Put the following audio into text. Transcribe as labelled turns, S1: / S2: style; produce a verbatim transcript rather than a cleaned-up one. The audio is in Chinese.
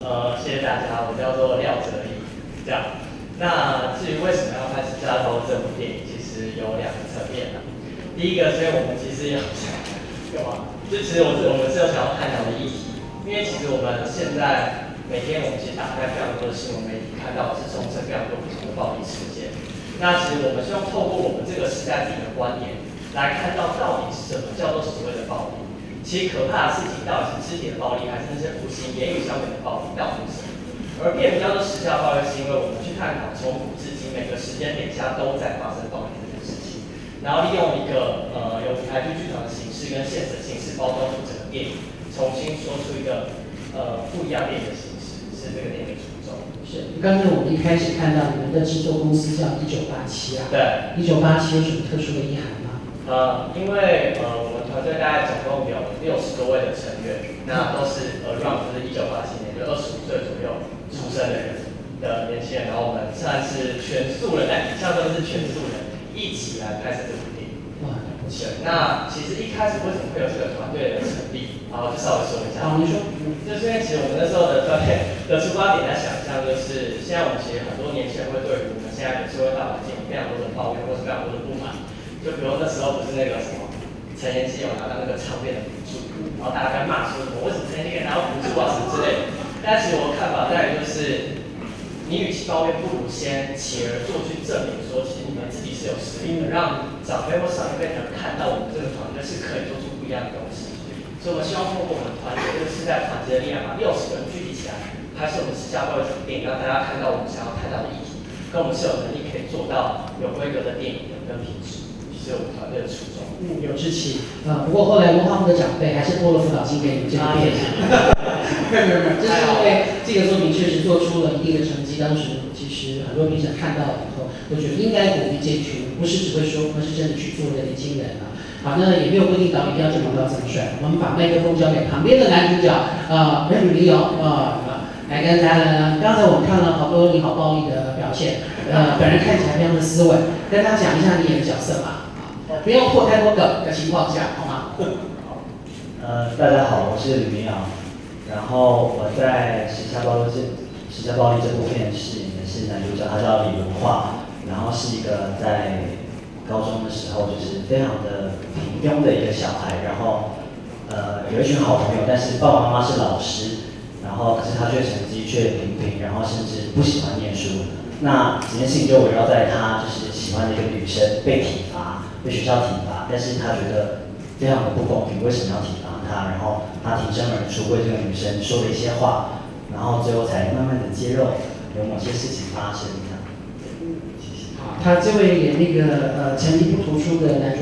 S1: 呃，谢谢大家，我叫做廖哲义，这样。那至于为什么要拍《十架头》这部电影，其实有两个层面啊。第一个，所以我们其实有想干嘛？就其实我是我们是有想要探讨的议题，因为其实我们现在每天我们其实打开非常多的新闻媒体，看到是充斥非常多不同的暴力事件。那其实我们希望透过我们这个时代自己的观点，来看到到底什么叫做所谓的暴力。其实可怕的事情到底是肢体的暴力，还是那些无形言语上面的暴力，到底是什么？而片名叫做时效暴力，是因为我们去探讨从古至今每个时间点下都在发生暴力这件事情，然后利用一个呃有舞台剧剧团的形式跟现实的形式包装出整个电影，重新说出一个呃不一样电影的形式，是这个电影的初衷。
S2: 是，刚才我们一开始看到你们的制作公司叫一九八七啊，
S1: 对，
S2: 一九八七有什么特殊的意涵吗？
S1: 呃，因为呃我们团队大概总共有六十多位的成员，那都是 around 就是一九八七年，就二十五岁左右出生的人的年轻人，然后我们算是全素人，哎，以上都是全素人一起来拍摄这部电影。
S2: 哇，
S1: 是。那其实一开始为什么会有这个团队的成立？然后就稍微说一下。
S2: 好，你说。
S1: 就是因为其实我们那时候的团队的出发点在想象，就是现在我们其实很多年轻人会对于我们现在的社会大环境有非常多的抱怨，或是非常多的不满。就比如那时候不是那个什么陈妍希有拿到那个唱片的补助，然后大家在骂说什么为什么陈妍希可以拿到补助啊什么之类的。但其实我看法在于就是，你与其抱怨，不如先起而做去证明说，其实你们自己是有实力的，让长辈或上一辈的人看到我们这个团队是可以做出不一样的东西。所以我们希望通过我们团队这个世代团结的力量，把六十个人聚集起来，拍摄我们时下暴力这部电影，让大家看到我们想要看到的议题，跟我们是有能力可以做到有规格的电影的跟品质。是我们团队的初衷。
S2: 嗯，有志气。呃，不过后来文化部的长辈还是拨了辅导金给你们这个电影。没有没有没有，这是因为这个作品确实做出了一定的成绩。当时其实很多评审看到了以后，都觉得应该鼓励这群不是只会说，而是真的去做的年轻人啊。好，那也没有规定导演一定要这么高这么帅。我们把麦克风交给旁边的男主角，呃，任宇游啊，来跟大家。刚才我们看了好多你好暴力的表现，呃，本人看起来非常的斯文，跟他讲一下你演的角色吧。不要破太多梗的情况下，好吗？
S3: 好，呃，大家好，我是吕明阳，然后我在《时下暴力》这《时下暴力》这部片饰演的是男主角，他叫李文化，然后是一个在高中的时候就是非常的平庸的一个小孩，然后呃有一群好朋友，但是爸爸妈妈是老师，然后可是他却成绩却平平，然后甚至不喜欢念书。那整件事情就围绕在他就是喜欢的一个女生被体罚。被学校体罚，但是他觉得非常的不公平，为什么要体罚他？然后他挺身而出，为这个女生说了一些话，然后最后才慢慢的揭露有某些事情发生。这样，谢谢。
S2: 他这位演那个呃成绩不突出的男